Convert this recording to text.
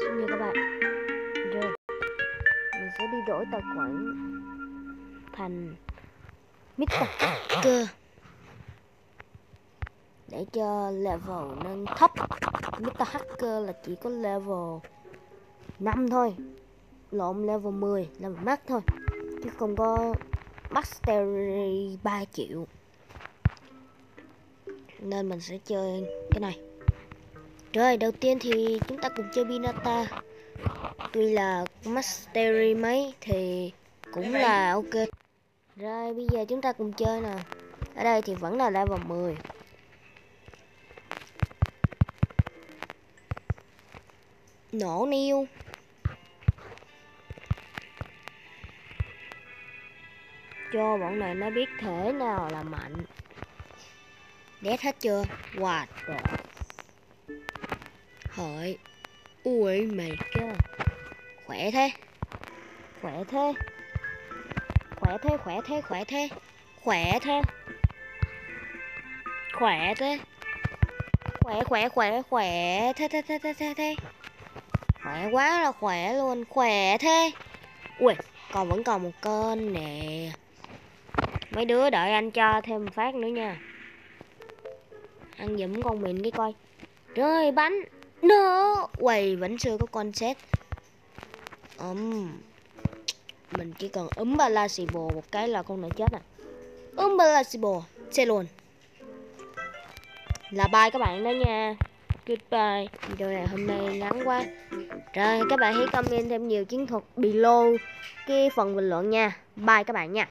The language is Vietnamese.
Nha các bạn. Rồi mình sẽ đi đổi tài khoản thành Mr. Hacker để cho level nâng thấp. Mr. Hacker là chỉ có level 5 thôi, lộn level 10 level max thôi, chứ không có Mastery 3 triệu, nên mình sẽ chơi cái này. Rồi đầu tiên thì chúng ta cùng chơi Binata. Tuy là Mastery mấy thì cũng là ok. Rồi bây giờ chúng ta cùng chơi nè. Ở đây thì vẫn là level 10. Nổ niêu. Cho bọn này nó biết thế nào là mạnh. Đét hết chưa? Wow. Hỡi. Ui mày cơ. Khỏe thế. Khỏe thế. Khỏe thế, khỏe thế, khỏe thế. Khỏe thế. Khỏe thế. Khỏe, khỏe, khỏe, khỏe. Thế. Khỏe quá là khỏe luôn. Khỏe thế. Ui, vẫn còn một con nè. Mấy đứa đợi anh cho thêm một phát nữa nha. Ăn giùm con mình cái coi. Rồi bánh. No. Quầy vẫn chưa có con set. Mình chỉ cần Impossible một cái là con này chết à. Impossible. Chơi luôn. Là bye các bạn đó nha. Goodbye. Video này hôm nay ngắn quá. Rồi các bạn hãy comment thêm nhiều chiến thuật below cái phần bình luận nha. Bye các bạn nha.